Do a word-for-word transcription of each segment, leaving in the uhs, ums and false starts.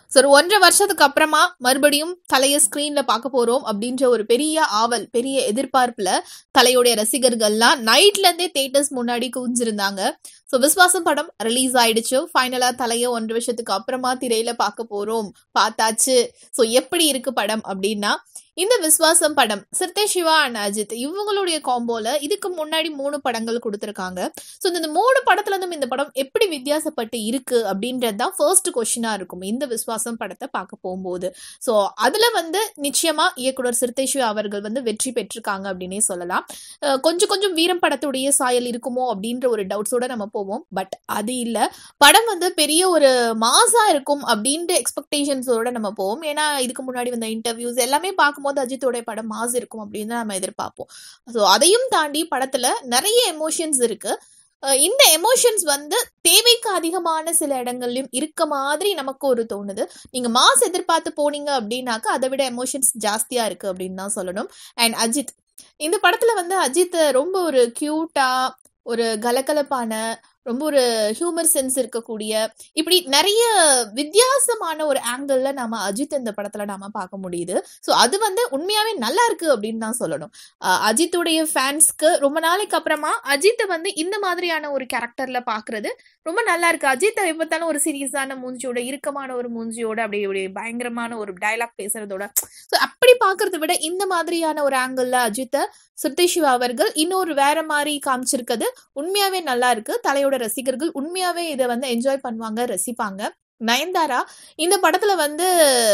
So ஒரு ஒன்றரை வருஷத்துக்கு அப்புறமா மறுபடியும் தலையை ஸ்க்ரீன்ல பார்க்க போறோம் அப்படின்ற ஒரு பெரிய ஆவல், பெரிய எதிர்பார்ப்புல தலையுடைய ரசிகர்கள்லாம் நைட்ல இருந்தே தியேட்டர்ஸ் முன்னாடி குவிஞ்சிருந்தாங்க. ஸோ விஸ்வாசம் படம் ரிலீஸ் ஆயிடுச்சு. ஃபைனலா தலையை ஒன்றரை வருஷத்துக்கு அப்புறமா திரையில பார்க்க போறோம், பார்த்தாச்சு. ஸோ எப்படி இருக்கு படம் அப்படின்னா, இந்த விஸ்வாசம் படம் சிறுத்தை சிவா அண்ட் அஜித் இவங்களுடைய காம்போல இதுக்கு முன்னாடி மூணு படங்கள் கொடுத்துருக்காங்க. ஸோ இந்த மூணு படத்துல இருந்தும் இந்த படம் எப்படி வித்தியாசப்பட்டு இருக்கு அப்படின்றது தான் ஃபர்ஸ்ட் கொஸ்டினா இருக்கும் இந்த விஸ்வாசம் படத்தை பார்க்க போகும்போது. ஸோ அதுல வந்து நிச்சயமா இயக்குனர் சிறுத்தை சிவா அவர்கள் வந்து வெற்றி பெற்றிருக்காங்க அப்படின்னே சொல்லலாம். கொஞ்சம் கொஞ்சம் வீரம் படத்துடைய சாயல் இருக்குமோ அப்படின்ற ஒரு டவுட்ஸோட நம்ம போவோம். பட் அது இல்ல, படம் வந்து பெரிய ஒரு மாசா இருக்கும் அப்படின்ற எக்ஸ்பெக்டேஷன்ஸோட நம்ம போவோம். ஏன்னா இதுக்கு முன்னாடி வந்த இன்டர்வியூஸ் எல்லாமே பார்க்கும் போது அஜித்தோட படம் மாஸ் இருக்கும் அப்படின்னு நம்ம எதிர்பார்ப்போம். ஸோ அதையும் தாண்டி படத்துல நிறைய எமோஷன்ஸ் இருக்கு. இந்த எமோஷன்ஸ் வந்து தேவைக்கு அதிகமான சில இடங்கள்லயும் இருக்க மாதிரி நமக்கு ஒரு தோணுது. நீங்க மாஸ் எதிர்பார்த்து போனீங்க அப்படின்னாக்கா அதை விட எமோஷன்ஸ் ஜாஸ்தியா இருக்கு அப்படின்னு தான் சொல்லணும். அண்ட் அஜித் இந்த படத்துல வந்து அஜித் ரொம்ப ஒரு கியூட்டா, ஒரு கலகலப்பான, ரொம்ப ஒரு ஹியூமர் சென்ஸ் இருக்கக்கூடிய, இப்படி நிறைய வித்தியாசமான ஒரு ஆங்கிள் நாம அஜித் இந்த படத்துல நாம பார்க்க முடியுது. ஸோ அது வந்து உண்மையாவே நல்லா இருக்கு அப்படின்னு தான் சொல்லணும். அஜித்துடைய ஃபேன்ஸ்க்கு ரொம்ப நாளைக்கு அப்புறமா அஜித்தை வந்து இந்த மாதிரியான ஒரு கேரக்டர்ல பாக்குறது ரொம்ப நல்லா இருக்கு. அஜித்தை எப்பத்தாலும் ஒரு சீரியஸான மூஞ்சியோட, இறுக்கமான ஒரு மூஞ்சியோட, அப்படியே பயங்கரமான ஒரு டைலாக் பேசுறதோட, ஸோ அப்படி பாக்குறத விட இந்த மாதிரியான ஒரு ஆங்கிள் அஜித்தை சிறுத்தை சிவா அவர்கள் இன்னொரு வேற மாதிரி காமிச்சிருக்கிறது உண்மையாவே நல்லா இருக்கு. தலையோட ரசிகர்கள் உண்மையாவே இதை வந்து என்ஜாய் பண்ணுவாங்க, ரசிப்பாங்க. நயன்தாரா இந்த படத்துல வந்து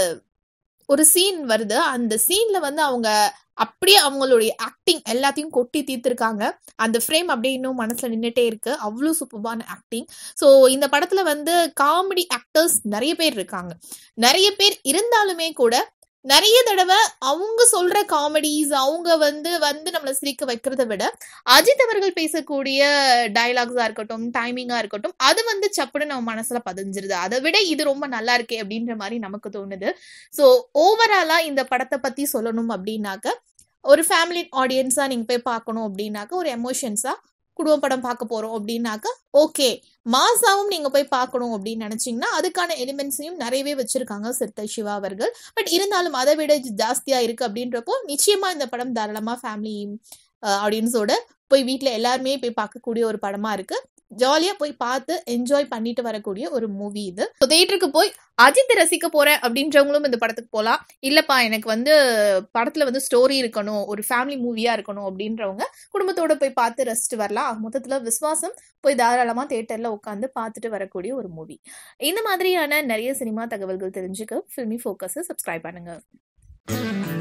ஒரு சீன் வருது, அந்த சீன்ல வந்து அவங்க அப்படியே அவங்களுடைய ஆக்டிங் எல்லாத்தையும் கொட்டி தீர்த்திருக்காங்க. அந்த ஃப்ரேம் அப்படியே இன்னும் மனசுல நின்றுட்டே இருக்கு. அவ்வளவு சூப்பர்பான ஆக்டிங். ஸோ இந்த படத்துல வந்து காமெடி ஆக்டர்ஸ் நிறைய பேர் இருக்காங்க. நிறைய பேர் இருந்தாலுமே கூட நிறைய தடவை அவங்க சொல்ற காமெடிஸ், அவங்க வந்து வந்து நம்மளை சிரிக்க வைக்கிறத விட அஜித் அவர்கள் பேசக்கூடிய டைலாக்ஸா இருக்கட்டும், டைமிங்கா இருக்கட்டும், அது வந்து சப்புன்னு நம்ம மனசுல பதிஞ்சிருது. அதை விட இது ரொம்ப நல்லா இருக்கே அப்படின்ற மாதிரி நமக்கு தோணுது. ஸோ ஓவராலா இந்த படத்தை பத்தி சொல்லணும் அப்படின்னாக்க, ஒரு ஃபேமிலி ஆடியன்ஸா நீங்க போய் பார்க்கணும் அப்படின்னாக்க, ஒரு எமோஷன்ஸா குடும்ப படம் பார்க்க போறோம் அப்படின்னாக்க ஓகே, மாசாவும் நீங்க போய் பார்க்கணும் அப்படின்னு நினைச்சீங்கன்னா அதுக்கான எலிமெண்ட்ஸையும் நிறையவே வச்சிருக்காங்க சிறுத்தை சிவா அவர்கள். பட் இருந்தாலும் அதை விட ஜாஸ்தியா இருக்கு அப்படின்றப்போ நிச்சயமா இந்த படம் தாராளமா ஃபேமிலி ஆடியன்ஸோட போய் வீட்டுல எல்லாருமே போய் பார்க்கக்கூடிய ஒரு படமா இருக்கு. ஜாலியா போய் பார்த்து என்ஜாய் பண்ணிட்டு வரக்கூடிய ஒரு மூவி இது. தியேட்டருக்கு போய் அஜித் ரசிக்க போறேன் அப்படின்றவங்களும் இந்த படத்துக்கு போகலாம். இல்லப்பா எனக்கு வந்து படத்துல வந்து ஸ்டோரி இருக்கணும், ஒரு ஃபேமிலி மூவியா இருக்கணும் அப்படின்றவங்க குடும்பத்தோட போய் பார்த்து ரசிச்சுட்டு வரலாம். மொத்தத்துல விஸ்வாசம் போய் தாராளமா தியேட்டர்ல உட்காந்து பார்த்துட்டு வரக்கூடிய ஒரு மூவி. இந்த மாதிரியான நிறைய சினிமா தகவல்கள் தெரிஞ்சுக்க ஃபில்மி ஃபோக்கஸை சப்ஸ்கிரைப் பண்ணுங்க.